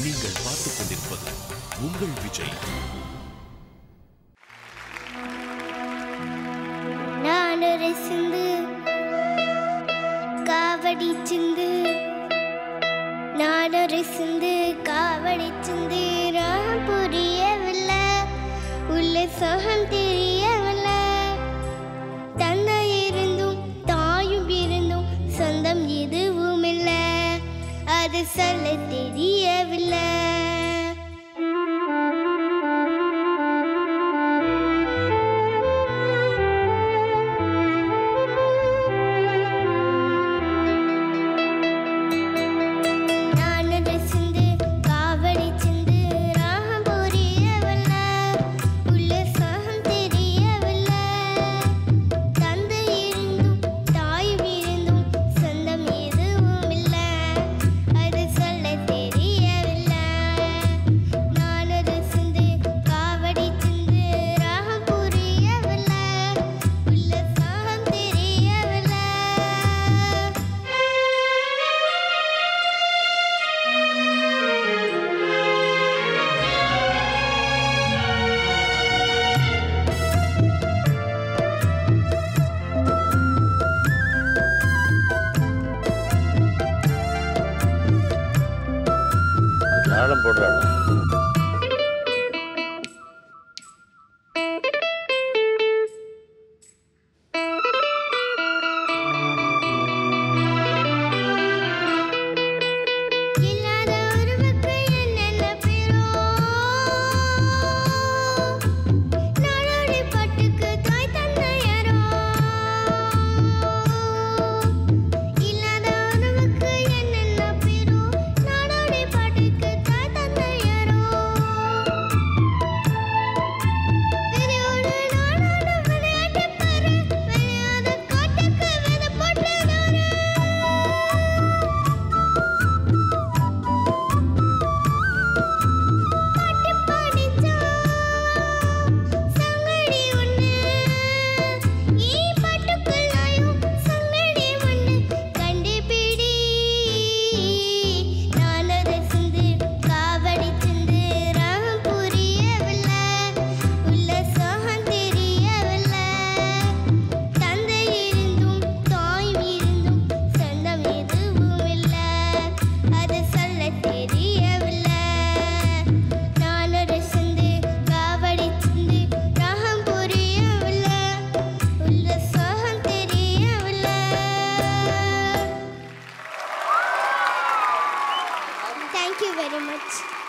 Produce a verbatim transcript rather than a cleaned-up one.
நீங்கள் பார்த்துக் கொண்டிருப்பது உங்கள் விஜய். நானொரு சிந்து காவடி சிந்து, நானொரு சிந்து காவடி சிந்து, ராகம் புரியவில்லை, உள்ள சோகம் தெரியவில்லை. தந்தை இருந்தும் தாயும் இருந்தும் சொந்தம் எதுவும் இல்லை, அது சொல்ல தெரியவில்லை. தாளம் போடுறாங்க. Thank you very much.